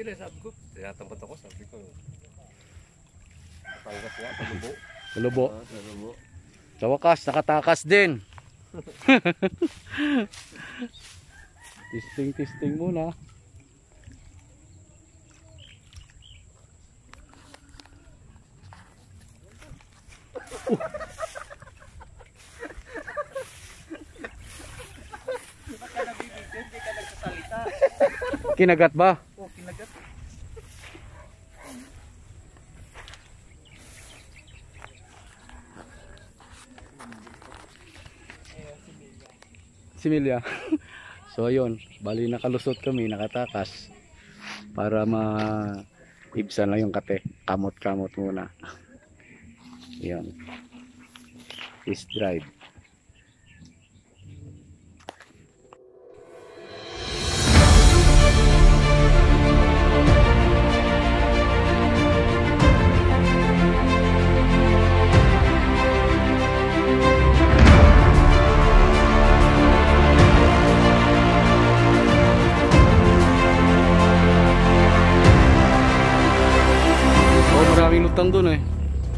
sila, sabi ko. Tinatampat ako, sabi ko. Natanggap nga, palubo. Lubo. Sa lubo. Sa wakas, nakatakas din. Testing muna. Baka nabibigyan, hindi ka nagsasalita. Kinagat ba? Oh, kinagat. Similya. So ayun, bali nakalusot kami, nakatakas para maibsan lang yung kate. Kamot-kamot muna. Yan. Is drive. Maraming lutang doon eh.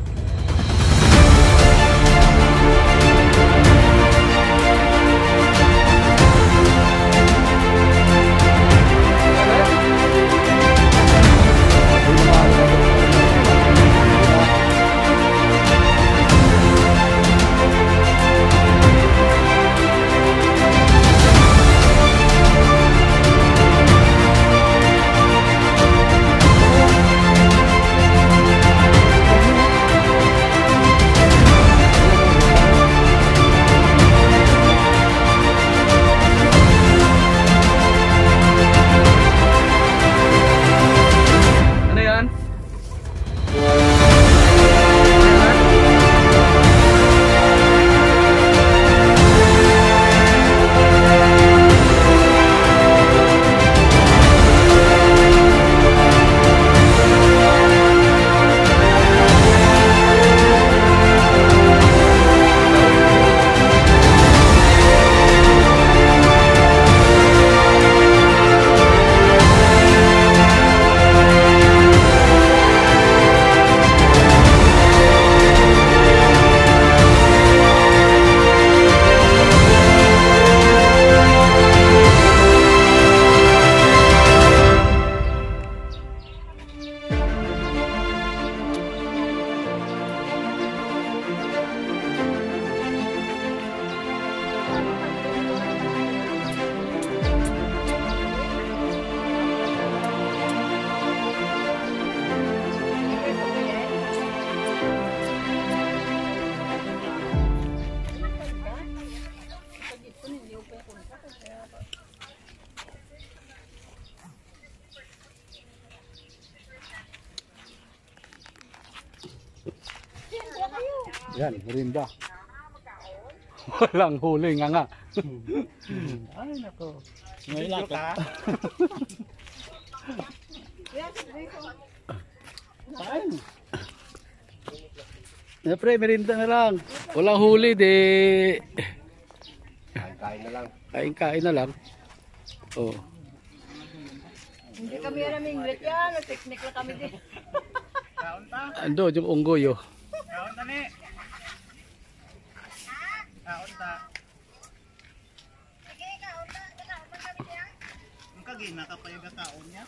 Yan, merinda. Walang huli nga. Ay, nako. Ngayon ka? Kain. Siyempre, merinda na lang. Walang huli, di. Kain na lang. Kain na lang. Oh. Hindi kami alam English yan, technique lang kami din. Kaon ta? Ando, yung unggoy oh. Kaon ta ni. Kaon ta. Sige, kaunta kami niya. Ang kagina ka pa yung kaon niya.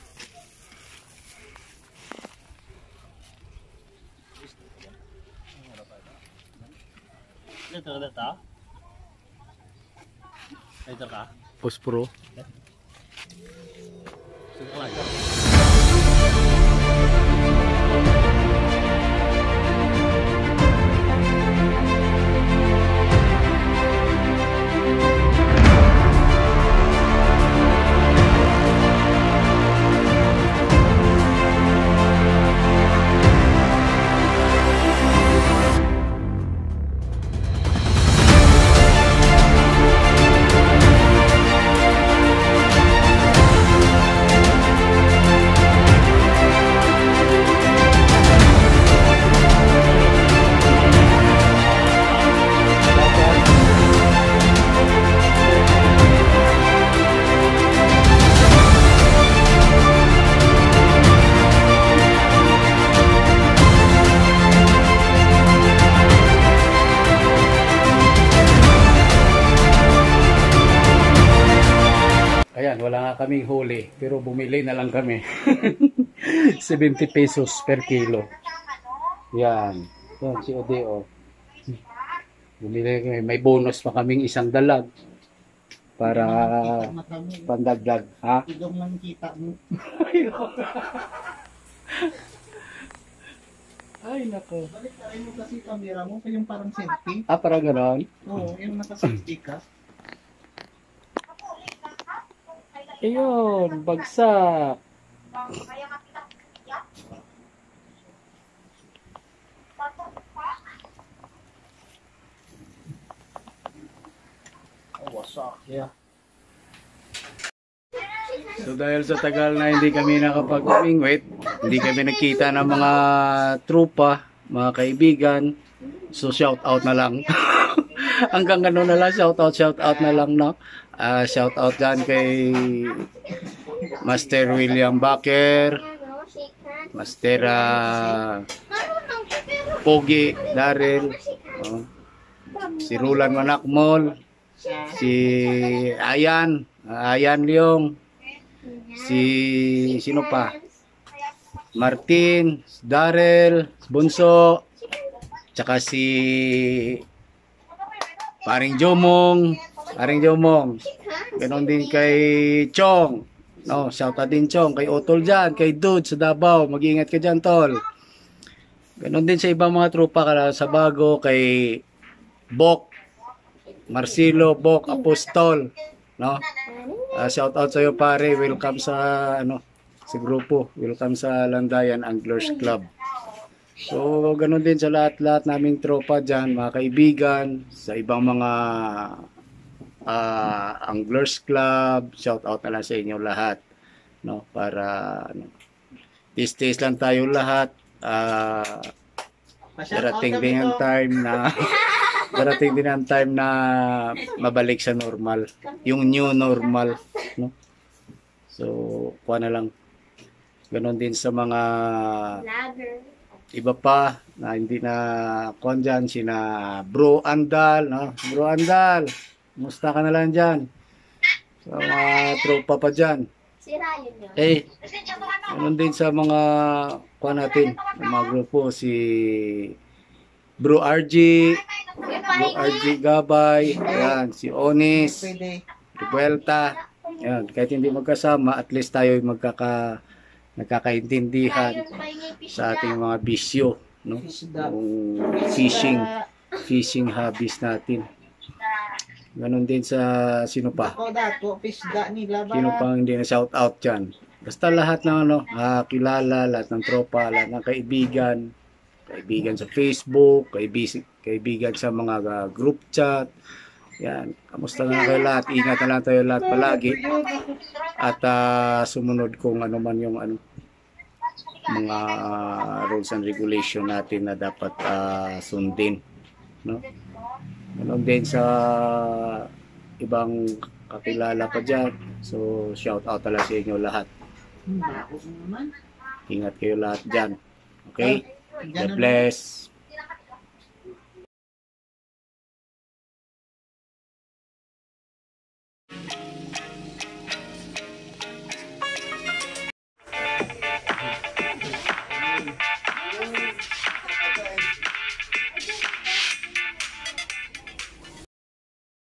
Ito na ta? Ito ka? Pospro. Sige lang. kaming huli, pero bumili na lang kami. 70 pesos per kilo. Yan. Yan, si Ode, oh. Bumili kami. May bonus pa kaming isang dalag para pandagdag. Ha? Idong lang kita mo. Ay, nako. Balik na rin mo kasi camera mo, yung parang selfie. Ah, parang gano'n? Oo, yung naka-selfie ka. Ayun, bagsak. Wasak. Yeah. So dahil sa tagal na hindi kami nakapag-umingwit, hindi kami nakita ng mga trupa, mga kaibigan, so shout out na lang. Hanggang gano'n na lang, shout out na lang, no? Shout out dyan kay Master William Baker, Master Pogi, Daryl, si Rulan Manakmol, si Ayan Leong, si sino pa? Martin, Daryl, Bunso, tsaka si Paring Jomong. Ganon din kay Chong. No, shout out din Chong, kay Otol dyan, kay Dude sa Davao. Mag-iingat ka dyan, Tol. Ganon din sa ibang mga tropa sa Bago, kay Bok, Marcelo, Bok, Apostol. No? Shout out sa iyo, pare. Welcome sa sa grupo. Welcome sa Landayan Anglers Club. So, ganun din sa lahat-lahat naming tropa dyan, mga kaibigan, sa ibang mga Anglers Club. Shout out na lang sa inyo lahat. No? Para tis-tis lang tayo lahat. Darating din ang time na mabalik sa normal, yung new normal, no? So kuha na lang. Ganon din sa mga iba pa na hindi na kuha dyan, sina Bro Andal, no? Bro Andal, musta ka na lang dyan sa mga tropa pa dyan. Ganon din sa mga kuha natin, mga grupo, si Bro RG Gabay, yan, si Onis, Revuelta, yan, kahit hindi magkasama, at least tayo nagkakaintindihan sa ating mga bisyo, no? Yung fishing hobbies natin. Ganon din sa sino pa? Sino pang hindi na shout out dyan? Basta lahat ng kilala, lahat ng tropa, lahat ng kaibigan sa Facebook, kaibigan sa mga group chat. Yan, kamusta na kayo lahat? Ingat na lang tayo lahat palagi. At sumunod kung ano man yung mga rules and regulation natin na dapat sundin, no? Ganon din sa ibang kakilala pa dyan. So, shout out talaga sa inyo lahat. Ingat kayo lahat dyan. Okay? God bless.